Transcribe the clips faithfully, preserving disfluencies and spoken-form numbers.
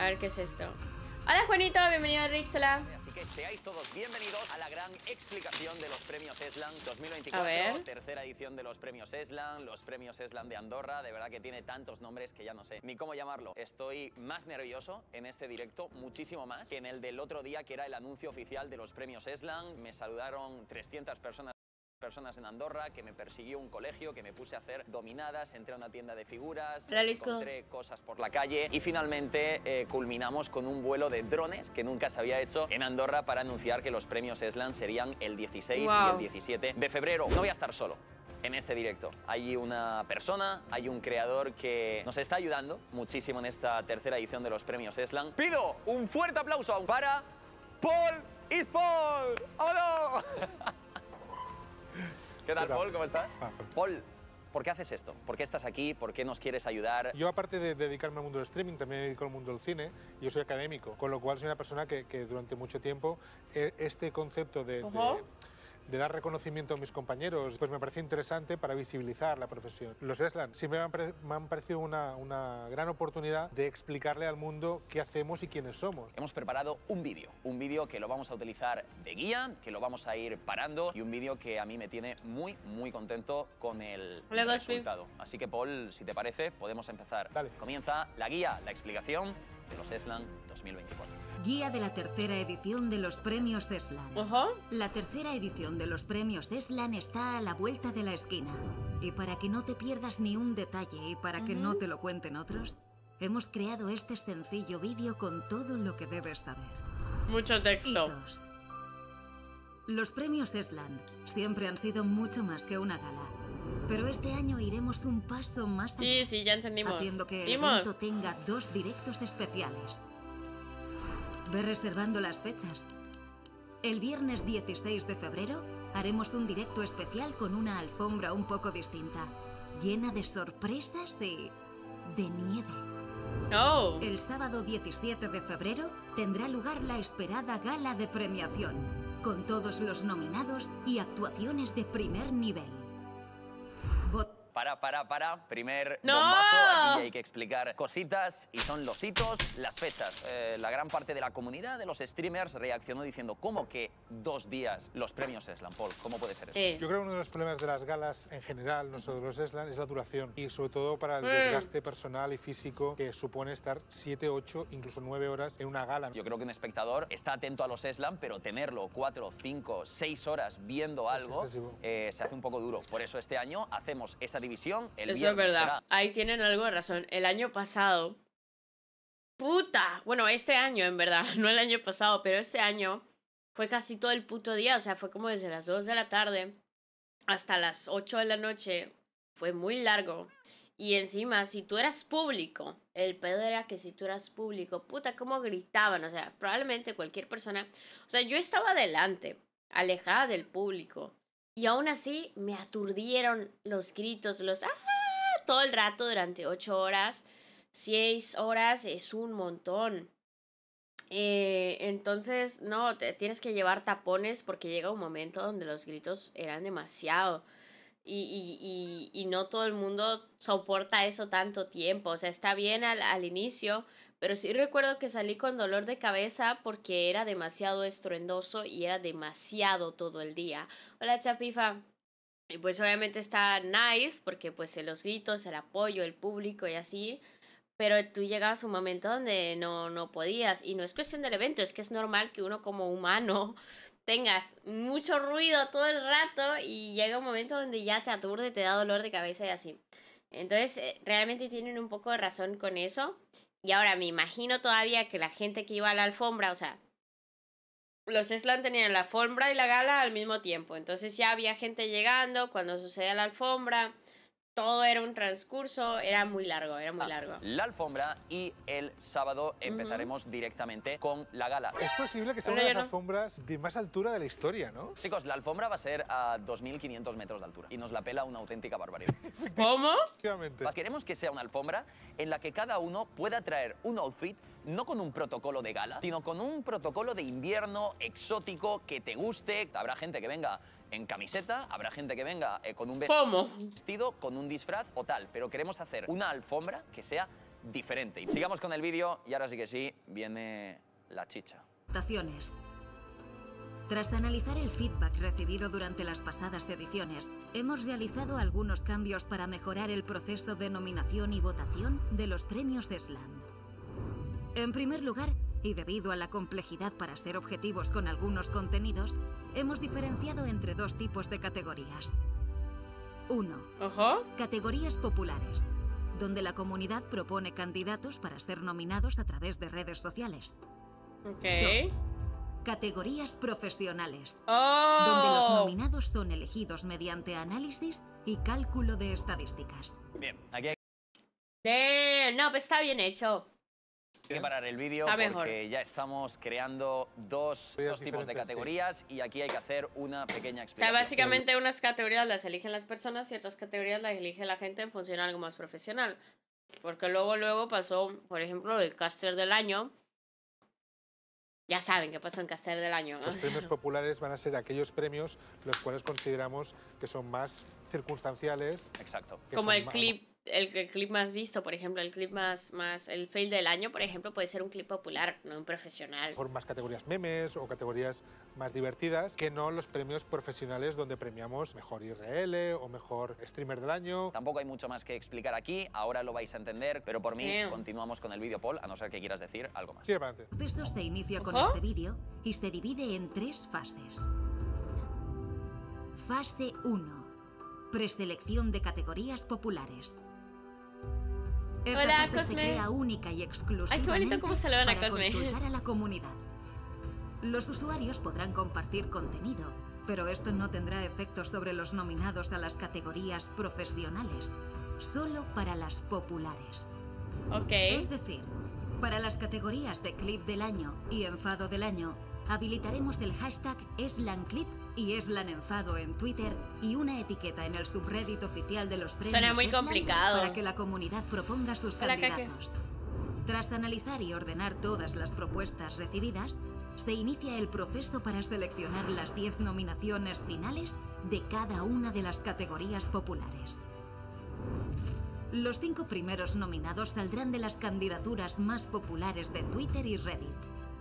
A ver qué es esto. Hola Juanito, bienvenido a Rixola. Así que seáis todos bienvenidos a la gran explicación de los premios Eslan dos mil veinticuatro. A ver. Tercera edición de los premios Eslan, los premios Eslan de Andorra. De verdad que tiene tantos nombres que ya no sé ni cómo llamarlo. Estoy más nervioso en este directo, muchísimo más, que en el del otro día, que era el anuncio oficial de los premios Eslan. Me saludaron trescientas personas. personas en Andorra, que me persiguió un colegio, que me puse a hacer dominadas, entré a una tienda de figuras, Realisco. encontré cosas por la calle y finalmente eh, culminamos con un vuelo de drones que nunca se había hecho en Andorra para anunciar que los premios Eslan serían el dieciséis Wow. y el diecisiete de febrero. No voy a estar solo en este directo. Hay una persona, hay un creador que nos está ayudando muchísimo en esta tercera edición de los premios Eslan. Pido un fuerte aplauso para Paul is Paul. ¡Vámonos! ¿Qué tal, Paul? ¿Cómo estás? Ah, Paul, ¿por qué haces esto? ¿Por qué estás aquí? ¿Por qué nos quieres ayudar? Yo, aparte de dedicarme al mundo del streaming, también me dedico al mundo del cine. Yo soy académico, con lo cual soy una persona que, que durante mucho tiempo eh, este concepto de, Ojo. de, de dar reconocimiento a mis compañeros, pues me parece interesante para visibilizar la profesión. Los Eslan siempre me han, pare- me han parecido una, una gran oportunidad de explicarle al mundo qué hacemos y quiénes somos. Hemos preparado un vídeo, un vídeo que lo vamos a utilizar de guía, que lo vamos a ir parando y un vídeo que a mí me tiene muy, muy contento con el Hola, Gospi. resultado. Así que, Paul, si te parece, podemos empezar. Dale. Comienza la guía, la explicación de los Eslan dos mil veinticuatro. Guía de la tercera edición de los premios Eslan. Ojo. La tercera edición de los premios Eslan está a la vuelta de la esquina. Y para que no te pierdas ni un detalle y para que no te lo cuenten otros, hemos creado este sencillo vídeo con todo lo que debes saber. Mucho texto. Hitos. Los premios Eslan siempre han sido mucho más que una gala. Pero este año iremos un paso más allá, Sí, sí, ya entendimos. haciendo que el Vimos. evento tenga dos directos especiales. Ve reservando las fechas. El viernes dieciséis de febrero haremos un directo especial con una alfombra un poco distinta, llena de sorpresas y de nieve. Oh. El sábado diecisiete de febrero tendrá lugar la esperada gala de premiación, con todos los nominados y actuaciones de primer nivel. Vot- Para, para, para. Primer ¡No! bombazo. Aquí hay que explicar cositas y son los hitos, las fechas. Eh, la gran parte de la comunidad, de los streamers, reaccionó diciendo ¿cómo que dos días los premios Eslan, Paul? ¿Cómo puede ser eso? Eh. Yo creo que uno de los problemas de las galas en general, no solo de los Eslan, es la duración. Y sobre todo para el Mm. desgaste personal y físico que supone estar siete, ocho, incluso nueve horas en una gala. Yo creo que un espectador está atento a los Eslan, pero tenerlo cuatro, cinco, seis horas viendo algo excesivo. eh, se hace un poco duro. Por eso este año hacemos esa división. El Eso es viernes verdad. será Ahí tienen algo de razón. El año pasado. ¡Puta! Bueno, este año, en verdad. No el año pasado, pero este año fue casi todo el puto día. O sea, fue como desde las dos de la tarde hasta las ocho de la noche. Fue muy largo. Y encima, si tú eras público, el pedo era que si tú eras público, puta, cómo gritaban. O sea, probablemente cualquier persona. O sea, yo estaba adelante, alejada del público. Y aún así me aturdieron los gritos, los ¡ah! Todo el rato durante ocho horas. Seis horas es un montón. Eh, entonces, no, te tienes que llevar tapones porque llega un momento donde los gritos eran demasiado. Y, y, y, y no todo el mundo soporta eso tanto tiempo. O sea, está bien al, al inicio, pero sí recuerdo que salí con dolor de cabeza porque era demasiado estruendoso y era demasiado todo el día. Hola, Chapifa. Y pues obviamente está nice porque pues los gritos, el apoyo, el público y así. Pero tú llegabas a un momento donde no, no podías. Y no es cuestión del evento, es que es normal que uno como humano tengas mucho ruido todo el rato y llega un momento donde ya te aturde, te da dolor de cabeza y así. Entonces, eh, realmente tienen un poco de razón con eso. Y ahora me imagino todavía que la gente que iba a la alfombra, o sea, los Eslan tenían la alfombra y la gala al mismo tiempo. Entonces ya había gente llegando cuando sucedía la alfombra. Todo era un transcurso, era muy largo, era muy largo. la alfombra y el sábado empezaremos directamente con la gala. Es posible que sea Pero una de yo las no. alfombras de más altura de la historia, ¿no? Chicos, la alfombra va a ser a dos mil quinientos metros de altura y nos la pela una auténtica barbaridad. ¿Cómo? Efectivamente. Queremos que sea una alfombra en la que cada uno pueda traer un outfit no con un protocolo de gala, sino con un protocolo de invierno exótico que te guste. Habrá gente que venga en camiseta, habrá gente que venga eh, con un ¿Cómo? vestido, con un disfraz o tal, pero queremos hacer una alfombra que sea diferente. Sigamos con el vídeo y ahora sí que sí, viene la chicha. Votaciones. Tras analizar el feedback recibido durante las pasadas ediciones, hemos realizado algunos cambios para mejorar el proceso de nominación y votación de los premios Esland. En primer lugar, y debido a la complejidad para ser objetivos con algunos contenidos, hemos diferenciado entre dos tipos de categorías. uno. Ojo. Categorías populares, donde la comunidad propone candidatos para ser nominados a través de redes sociales. Ok. dos. Categorías profesionales, Oh. donde los nominados son elegidos mediante análisis y cálculo de estadísticas. Bien, aquí hay Damn, no, pues está bien hecho. que parar el vídeo Está porque mejor. ya estamos creando dos, Categorías dos tipos de diferentes, categorías y aquí hay que hacer una pequeña O sea, explicación. básicamente unas categorías las eligen las personas y otras categorías las elige la gente en función a algo más profesional. Porque luego, luego pasó, por ejemplo, el caster del año. Ya saben qué pasó en caster del año. Los premios populares van a ser aquellos premios los cuales consideramos que son más circunstanciales. Exacto. que Como son el más- clip, el, el clip más visto, por ejemplo, el clip más, más, el fail del año, por ejemplo, puede ser un clip popular, no un profesional. Por más categorías memes o categorías más divertidas que no los premios profesionales donde premiamos mejor I R L o mejor streamer del año. Tampoco hay mucho más que explicar aquí, ahora lo vais a entender, pero por mí Damn. continuamos con el vídeo, Paul, a no ser que quieras decir algo más. Sí, para adelante. El proceso se inicia con Ojo. este vídeo y se divide en tres fases. Fase uno. Preselección de categorías populares. Esta Hola, fase se Cosme. crea única y exclusivamente bonito cómo saludan a para Cosme. consultar a la comunidad. Los usuarios podrán compartir contenido, pero esto no tendrá efectos sobre los nominados a las categorías profesionales, solo para las populares. Ok. Es decir, para las categorías de clip del año y enfado del año, habilitaremos el hashtag EslanClip y EslanEnfado en Twitter y una etiqueta en el subreddit oficial de los premios Suena muy Eslan complicado. para que la comunidad proponga sus Hola, Kake. candidatos. Tras analizar y ordenar todas las propuestas recibidas, se inicia el proceso para seleccionar las diez nominaciones finales de cada una de las categorías populares. Los cinco primeros nominados saldrán de las candidaturas más populares de Twitter y Reddit.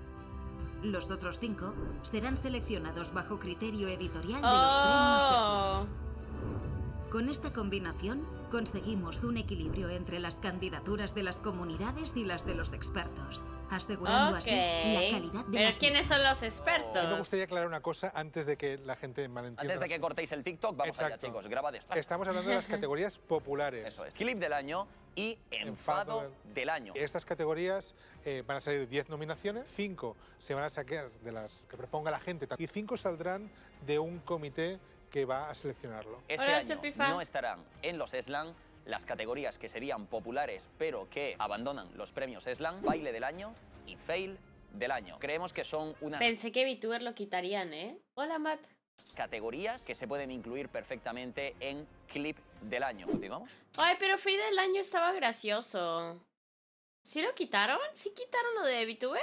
Los otros cinco serán seleccionados bajo criterio editorial de los premios Eslan. Oh. Con esta combinación, conseguimos un equilibrio entre las candidaturas de las comunidades y las de los expertos, asegurando Ok. así la calidad de Pero las ¿quiénes son mismas. los expertos? Me gustaría aclarar una cosa antes de que la gente malentienda. Antes de que las- cortéis el TikTok, vamos allá, Exacto. chicos, grabad esto. Estamos hablando de las categorías populares. Eso es. Clip del año y enfado, Enfado del año. Estas categorías eh, van a salir diez nominaciones, cinco se van a sacar de las que proponga la gente y cinco saldrán de un comité que va a seleccionarlo. Este Hola, año Chupifa. no estarán en los Eslan las categorías que serían populares pero que abandonan los premios Eslan, baile del año y fail del año. Creemos que son unas Pensé que VTuber lo quitarían, ¿eh? Hola, Matt. categorías que se pueden incluir perfectamente en clip del año. ¿Continuamos? Ay, pero fail del año estaba gracioso. ¿Sí lo quitaron? ¿Sí quitaron lo de VTuber?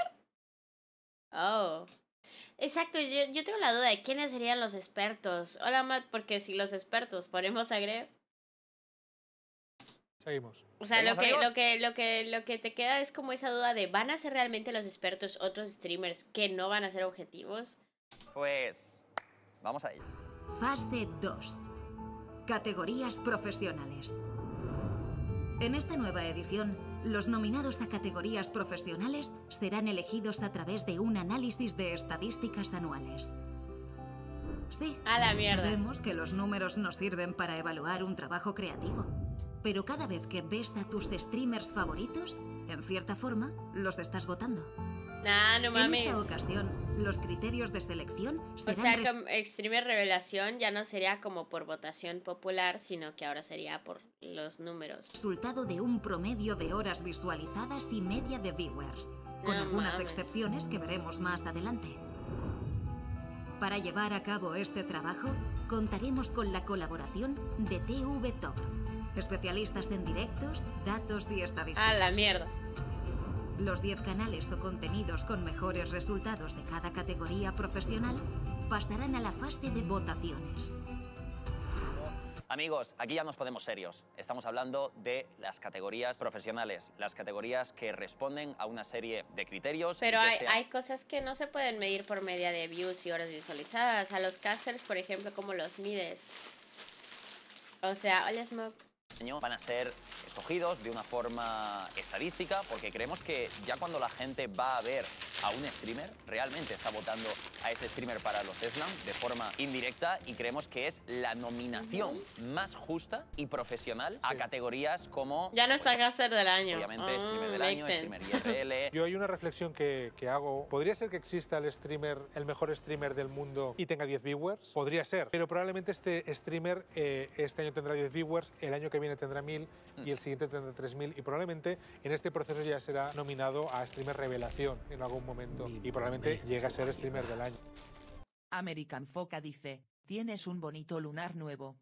Oh. Exacto, yo, yo tengo la duda de quiénes serían los expertos. Hola, Matt, porque si los expertos ponemos a Greg, Seguimos. o sea, lo ¿Seguimos, que, amigos? lo, que, lo, que, lo que te queda es como esa duda de ¿van a ser realmente los expertos otros streamers que no van a ser objetivos? Pues vamos a ello. Fase dos. Categorías profesionales. En esta nueva edición, los nominados a categorías profesionales serán elegidos a través de un análisis de estadísticas anuales. Sí, A la mierda. sabemos que los números nos sirven para evaluar un trabajo creativo, pero cada vez que ves a tus streamers favoritos, en cierta forma, los estás votando. Nah, no En mames. esta ocasión, los criterios de selección O serán sea, re- como Streamer Revelación ya no sería como por votación popular, sino que ahora sería por los números. resultado de un promedio de horas visualizadas y media de viewers, con No algunas mames. excepciones que veremos más adelante. Para llevar a cabo este trabajo, contaremos con la colaboración de T V Top, especialistas en directos, datos y estadísticas. A la mierda. Los diez canales o contenidos con mejores resultados de cada categoría profesional pasarán a la fase de votaciones. Amigos, aquí ya nos ponemos serios. Estamos hablando de las categorías profesionales, las categorías que responden a una serie de criterios. Pero y que hay, este hay cosas que no se pueden medir por media de views y horas visualizadas. A los casters, por ejemplo, ¿cómo los mides? O sea, hola Smoke. año van a ser escogidos de una forma estadística, porque creemos que ya cuando la gente va a ver a un streamer, realmente está votando a ese streamer para los Slam de forma indirecta, y creemos que es la nominación más justa y profesional sí. a categorías como... Ya no está pues, caster del año. Obviamente, oh, streamer del año, sense. streamer I R L... Yo hay una reflexión que, que hago. ¿Podría ser que exista el streamer, el mejor streamer del mundo y tenga diez viewers? Podría ser, pero probablemente este streamer eh, este año tendrá diez viewers, el año que viene tendrá mil y el siguiente tendrá tres mil, y probablemente en este proceso ya será nominado a streamer revelación en algún momento y probablemente llegue a ser streamer del año. American Foca dice, tienes un bonito lunar nuevo.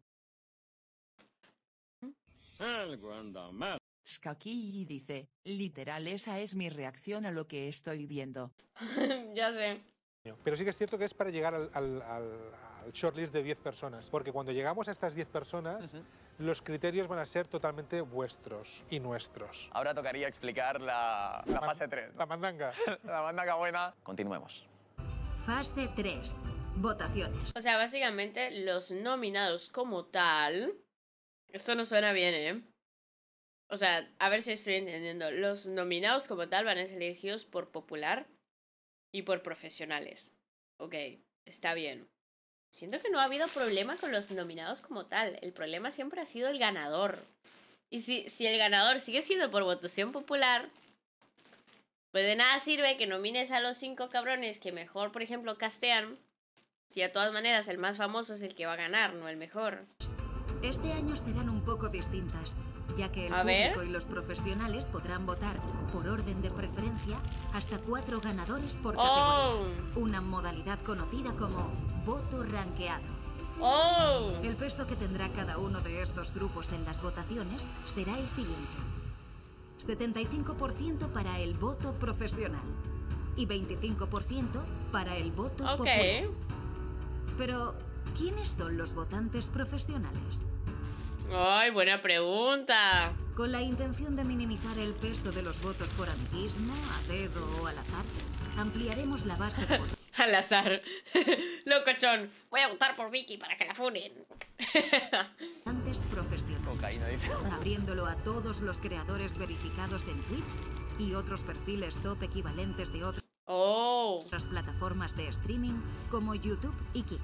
Skaki dice, literal esa es mi reacción a lo que estoy viendo. Ya sé. Pero sí que es cierto que es para llegar al, al, al, al shortlist de diez personas, porque cuando llegamos a estas diez personas, uh-huh. los criterios van a ser totalmente vuestros y nuestros. Ahora tocaría explicar la, la, la fase tres. ¿no? La mandanga. La mandanga buena. Continuemos. Fase tres. Votaciones. O sea, básicamente los nominados como tal... Esto no suena bien, ¿eh? O sea, a ver si estoy entendiendo. Los nominados como tal van a ser elegidos por popular y por profesionales. Ok, está bien. Siento que no ha habido problema con los nominados como tal. El problema siempre ha sido el ganador. Y si, si el ganador sigue siendo por votación popular, pues de nada sirve que nomines a los cinco cabrones que mejor, por ejemplo, castean, si de todas maneras el más famoso es el que va a ganar, no el mejor. Este año serán un poco distintas, ya que el a público ver. y los profesionales podrán votar por orden de preferencia hasta cuatro ganadores por categoría. Oh. Una modalidad conocida como voto rankeado. Oh. El peso que tendrá cada uno de estos grupos en las votaciones será el siguiente. setenta y cinco por ciento para el voto profesional y veinticinco por ciento para el voto okay. popular. Pero, ¿quiénes son los votantes profesionales? ¡Ay, buena pregunta! Con la intención de minimizar el peso de los votos por amiguismo, a dedo o al azar, ampliaremos la base de votos. Al azar. Locochón. Voy a votar por Vicky para que la funen. Antes profesionales. Cocaína, dice. Abriéndolo a todos los creadores verificados en Twitch y otros perfiles top equivalentes de otras oh. plataformas de streaming como YouTube y Kick.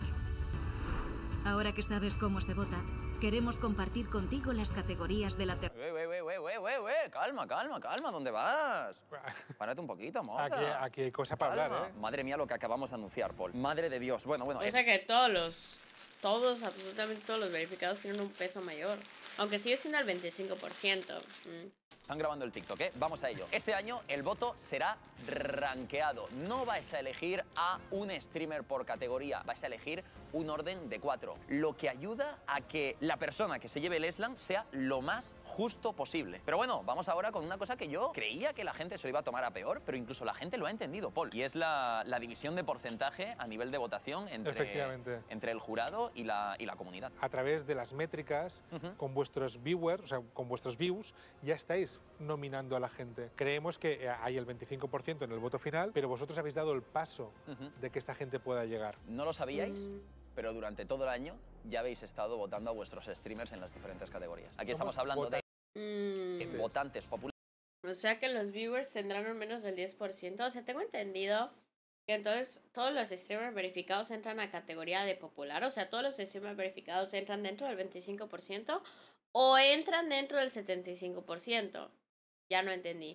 Ahora que sabes cómo se vota, queremos compartir contigo las categorías de la tercera. Wey, wey, wey, wey, wey, wey, calma, calma, calma, ¿dónde vas? Párate un poquito, moza. Aquí, aquí hay cosa para calma. hablar, ¿eh? Madre mía, lo que acabamos de anunciar, Paul. Madre de Dios. Bueno, bueno. O sea que todos los, todos, absolutamente todos los verificados tienen un peso mayor. Aunque sigue siendo el veinticinco por ciento. Mm. Están grabando el TikTok, ¿eh? Vamos a ello. Este año el voto será rankeado. No vais a elegir a un streamer por categoría, vais a elegir un orden de cuatro, lo que ayuda a que la persona que se lleve el Slam sea lo más justo posible. Pero bueno, vamos ahora con una cosa que yo creía que la gente se lo iba a tomar a peor, pero incluso la gente lo ha entendido, Paul, y es la, la división de porcentaje a nivel de votación entre, entre el jurado y la, y la comunidad. A través de las métricas, uh-huh. con vuestros viewers, o sea, con vuestros views, ya estáis nominando a la gente. Creemos que hay el veinticinco por ciento en el voto final, pero vosotros habéis dado el paso uh-huh. de que esta gente pueda llegar. ¿No lo sabíais? Mm. Pero durante todo el año ya habéis estado votando a vuestros streamers en las diferentes categorías. Aquí estamos hablando de mm. votantes populares. O sea que los viewers tendrán al menos el diez por ciento. O sea, tengo entendido que entonces todos los streamers verificados entran a categoría de popular. O sea, todos los streamers verificados entran dentro del veinticinco por ciento o entran dentro del setenta y cinco por ciento. Ya no entendí.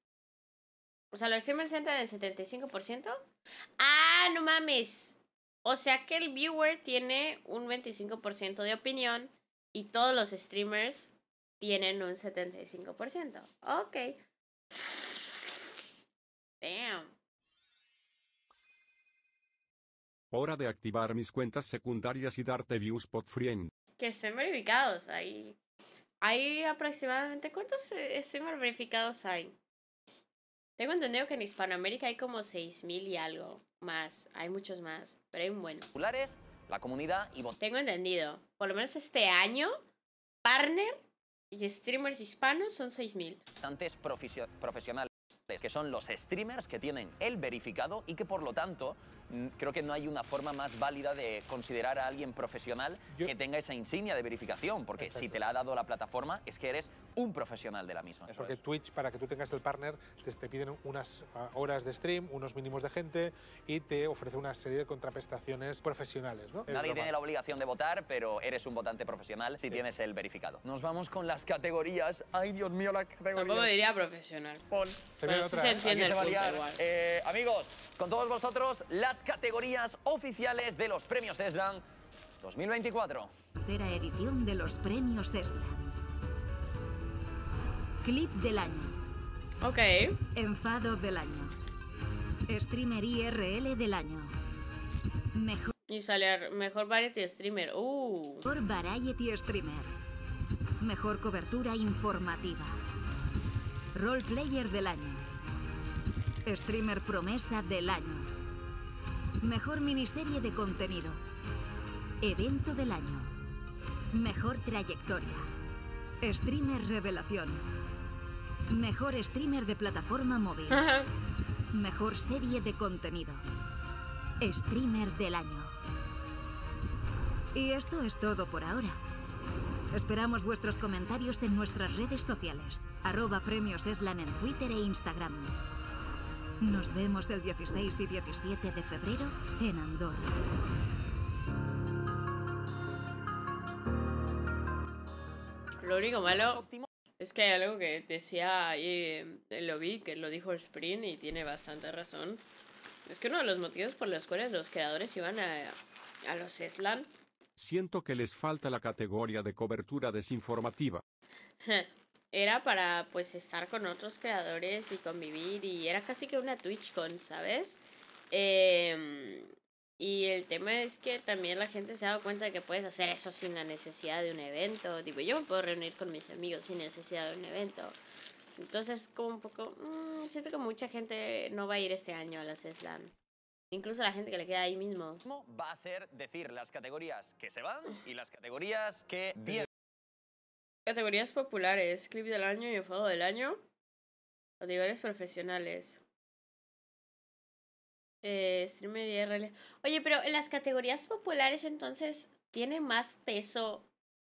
O sea, los streamers entran en el setenta y cinco por ciento. ¡Ah, no mames! O sea que el viewer tiene un veinticinco por ciento de opinión y todos los streamers tienen un setenta y cinco por ciento. Ok. Damn. Hora de activar mis cuentas secundarias y darte views pod friend. Que estén verificados ahí. Hay aproximadamente... ¿Cuántos streamers verificados hay? Tengo entendido que en Hispanoamérica hay como seis mil y algo más. Hay muchos más, pero hay un buen. Populares la comunidad y votar. Tengo entendido. Por lo menos este año, partner y streamers hispanos son seis mil. Votantes profesionales, que son los streamers que tienen el verificado y que por lo tanto creo que no hay una forma más válida de considerar a alguien profesional Yo... que tenga esa insignia de verificación, porque Exacto. si te la ha dado la plataforma es que eres un profesional de la misma. Es porque Twitch, para que tú tengas el partner, te, te piden unas horas de stream, unos mínimos de gente y te ofrece una serie de contraprestaciones profesionales, ¿no? Nadie tiene la obligación de votar, pero eres un votante profesional si sí. tienes el verificado. Nos vamos con las categorías. Ay, Dios mío, la categoría. Tampoco diría profesional. Pon. Se Pero otra. Se entiende el punto igual. Eh, amigos, con todos vosotros, las categorías oficiales de los premios Eslan dos mil veinticuatro. Tercera edición de los premios Eslan. Clip del año. Ok. Enfado del año. Streamer I R L del año. Mejor. Y sale mejor variety streamer. Uh. Mejor variety streamer. Mejor cobertura informativa. Role player del año. Streamer promesa del año. Mejor miniserie de contenido. Evento del año. Mejor trayectoria. Streamer revelación. Mejor streamer de plataforma móvil. Mejor serie de contenido. Streamer del año. Y esto es todo por ahora. Esperamos vuestros comentarios en nuestras redes sociales. Arroba Premios Eslan en Twitter e Instagram. Nos vemos el dieciséis y diecisiete de febrero en Andorra. Lo único malo es que hay algo que decía ahí, lo vi, que lo dijo el Sprint y tiene bastante razón. Es que uno de los motivos por los cuales los creadores iban a, a los Eslan... Siento que les falta la categoría de cobertura desinformativa. Era para, pues, estar con otros creadores y convivir, y era casi que una TwitchCon, ¿sabes? Eh, y el tema es que también la gente se ha dado cuenta de que puedes hacer eso sin la necesidad de un evento. Digo, yo me puedo reunir con mis amigos sin necesidad de un evento. Entonces, como un poco... Mmm, siento que mucha gente no va a ir este año a las Eslan. Incluso la gente que le queda ahí mismo. Va a ser decir las categorías que se van y las categorías que vienen. Categorías populares, clip del año y enfado del año. Categorías profesionales. Eh, streamer I R L. Oye, pero en las categorías populares entonces tiene más peso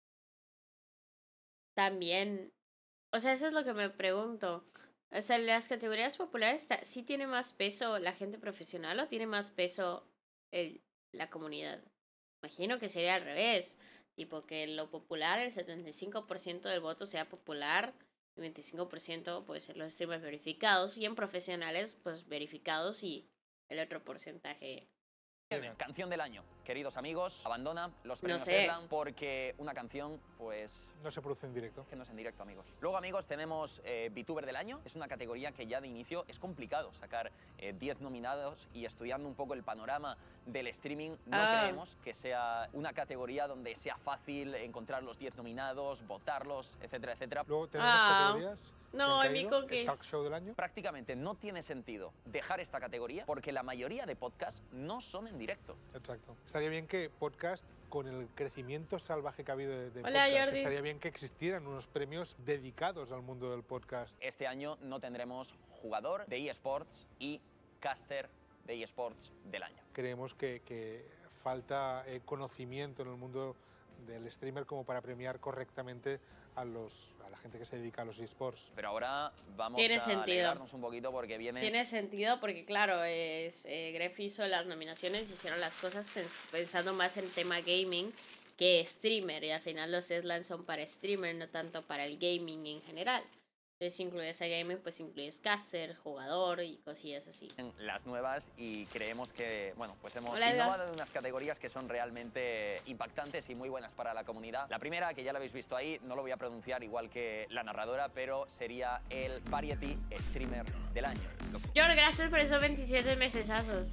también. O sea, eso es lo que me pregunto. O sea, en las categorías populares sí tiene más peso la gente profesional o tiene más peso el, la comunidad. Imagino que sería al revés. Tipo que lo popular, el setenta y cinco por ciento del voto sea popular, el veinticinco por ciento puede ser los streamers verificados, y en profesionales, pues verificados, y el otro porcentaje. Canción del año, queridos amigos, abandona los premios no sé. Eslan porque una canción, pues... No se produce en directo. Que no es en directo, amigos. Luego, amigos, tenemos eh, VTuber del año. Es una categoría que ya de inicio es complicado sacar diez eh, nominados, y estudiando un poco el panorama del streaming, no ah. creemos que sea una categoría donde sea fácil encontrar los diez nominados, votarlos, etcétera, etcétera. Luego tenemos ah. categorías... No, Mico, que el talk show del año. Prácticamente no tiene sentido dejar esta categoría porque la mayoría de podcasts no son en directo. Exacto. Estaría bien que podcast, con el crecimiento salvaje que ha habido de, de Hola, podcast, Jordi. estaría bien que existieran unos premios dedicados al mundo del podcast. Este año no tendremos jugador de eSports y caster de eSports del año. Creemos que, que falta eh, conocimiento en el mundo del streamer como para premiar correctamente a los a la gente que se dedica a los eSports. Pero ahora vamos Tiene a sentido. alegrarnos un poquito porque viene... Tiene sentido porque, claro, es, eh, Gref hizo las nominaciones, hicieron las cosas pens pensando más en tema gaming que streamer, y al final los Eslan son para streamer, no tanto para el gaming en general. Entonces, si incluyes a gaming, pues incluyes caster, jugador y cosillas así. Las nuevas, y creemos que, bueno, pues hemos Hola, innovado en unas categorías que son realmente impactantes y muy buenas para la comunidad. La primera, que ya la habéis visto ahí, no lo voy a pronunciar igual que la narradora, pero sería el Variety Streamer del año. George, gracias por esos veintisiete mesesazos.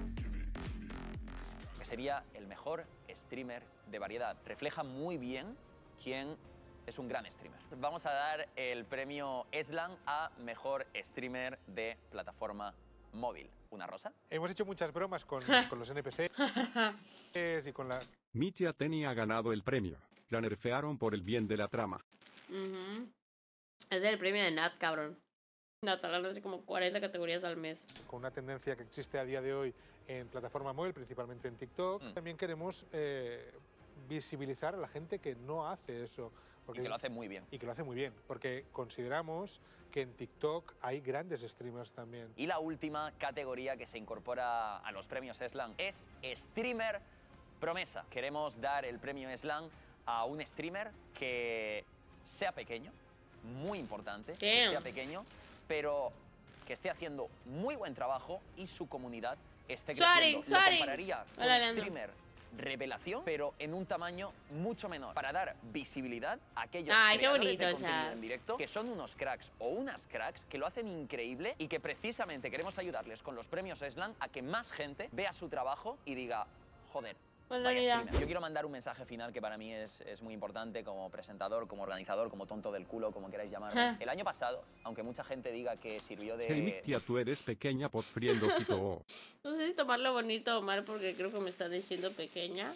Que sería el mejor streamer de variedad. Refleja muy bien quién es un gran streamer. Vamos a dar el premio Eslan a mejor streamer de plataforma móvil, ¿una rosa? Hemos hecho muchas bromas con, con los N P Cs y con la... Mitya tenía ganado el premio. La nerfearon por el bien de la trama. Uh-huh. Es el premio de Nat, cabrón. Nat gana así como cuarenta categorías al mes. Con una tendencia que existe a día de hoy en plataforma móvil, principalmente en TikTok. Mm. También queremos eh, visibilizar a la gente que no hace eso. Porque, y que lo hace muy bien. Y que lo hace muy bien, porque consideramos que en TikTok hay grandes streamers también. Y la última categoría que se incorpora a los premios Slam es Streamer Promesa. Queremos dar el premio Slam a un streamer que sea pequeño, muy importante, Damn. que sea pequeño, pero que esté haciendo muy buen trabajo y su comunidad esté creciendo. Sorry, sorry. Lo compararía con Hola, streamer revelación, pero en un tamaño mucho menor, para dar visibilidad a aquellos Ay, creadores qué bonito, de contenido o sea. en directo que son unos cracks o unas cracks que lo hacen increíble y que precisamente queremos ayudarles con los premios Slam a que más gente vea su trabajo y diga, joder, vaya streamer. Yo quiero mandar un mensaje final que para mí es, es muy importante como presentador, como organizador, como tonto del culo, como queráis llamarme. El año pasado, aunque mucha gente diga que sirvió de... Hey, Mitya, tú eres pequeña podfriendo quito. No sé si tomarlo bonito o mal porque creo que me están diciendo pequeña.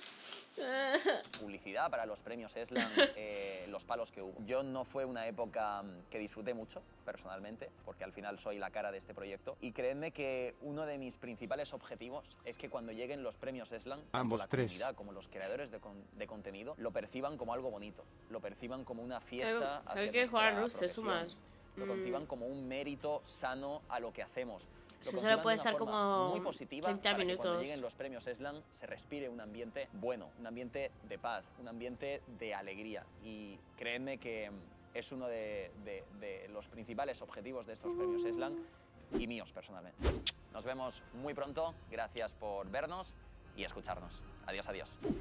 Publicidad para los premios Slam, eh, los palos que hubo. Yo no fue una época que disfruté mucho, personalmente, porque al final soy la cara de este proyecto. Y créanme que uno de mis principales objetivos es que cuando lleguen los premios Slam, tanto la tres. comunidad como los creadores de, con de contenido, lo perciban como algo bonito, lo perciban como una fiesta hacia que jugar nuestra Rus, profesión, lo perciban mm. como un mérito sano a lo que hacemos. Eso solo puede estar como muy positiva treinta para minutos. Que cuando lleguen los premios Slam se respire un ambiente bueno, un ambiente de paz, un ambiente de alegría. Y créanme que es uno de, de, de los principales objetivos de estos premios Slam y míos personalmente. Nos vemos muy pronto, gracias por vernos y escucharnos. Adiós, adiós. What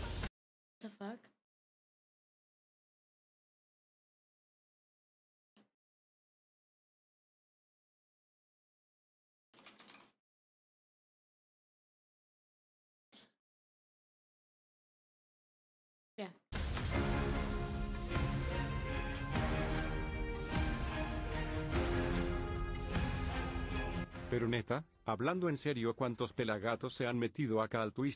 the fuck? Yeah. Pero neta, hablando en serio, ¿cuántos pelagatos se han metido acá al twist?